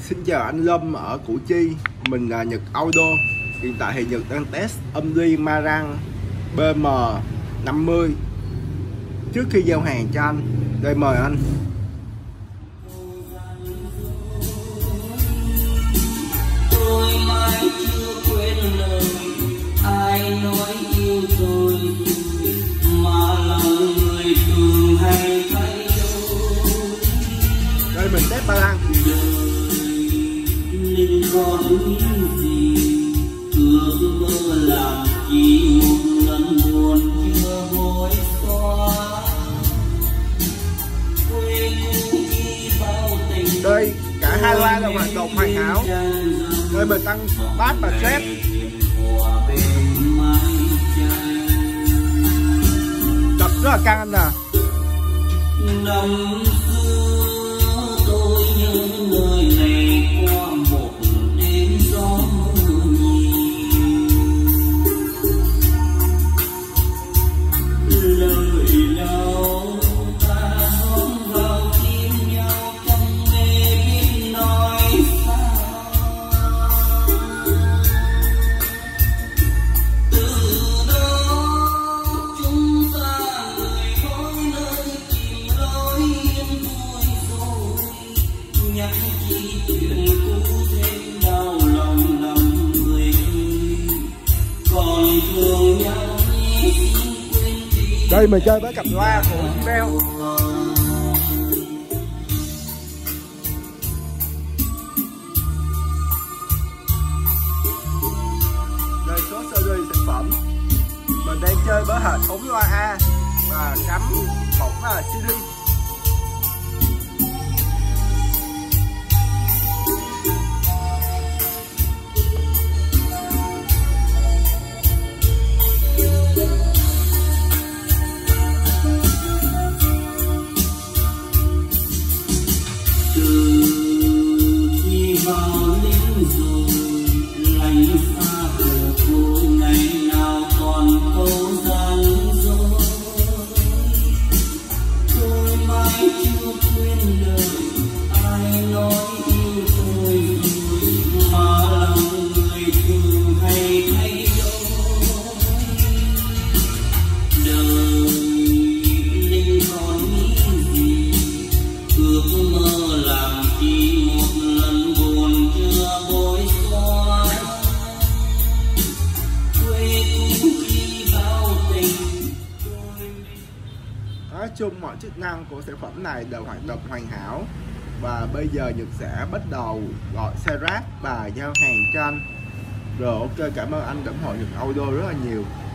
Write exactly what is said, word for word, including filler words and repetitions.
Xin chào anh Lâm ở Củ Chi. Mình là Nhật Auto. Hiện tại thì Nhật đang test âm ly Marang B M năm mươi. Trước khi giao hàng cho anh, đây mời anh. Tôi mãi chưa quên lời ai nói yêu tôi, mà lòng người thường hay thay đổi. Đây mình test ba lăng. Nên còn những gì ước mơ làm chỉ một lần buồn chưa vội xóa. Quê cũ khi bao tình Đây cả hai loa là hoạt động hoàn hảo. Đây mình tăng bass và xếp. Đập rất là căng anh nè. Năm xưa tôi nhớ lời này qua một đêm gió mưa nhì. Lời nào ta hôn vào tim nhau trong mê biết nói sao. Từ đó chúng ta người mỗi nơi tìm lối yên vui rồi. Nhắc chi chuyện cũ thêm đau lòng lòng người ơi. Còn thương nhau nhé xin quên đi. Đây mình chơi với cặp loa của Bell. Đây số series sản phẩm. Mình đang chơi với hệ thống loa A và cắm một là xê đê. Nói chung mọi chức năng của sản phẩm này đều hoạt động hoàn hảo. Và bây giờ Nhật sẽ bắt đầu gọi xe ráp và giao hàng cho anh. Rồi ok, cảm ơn anh đã ủng hộ Nhật Auto rất là nhiều.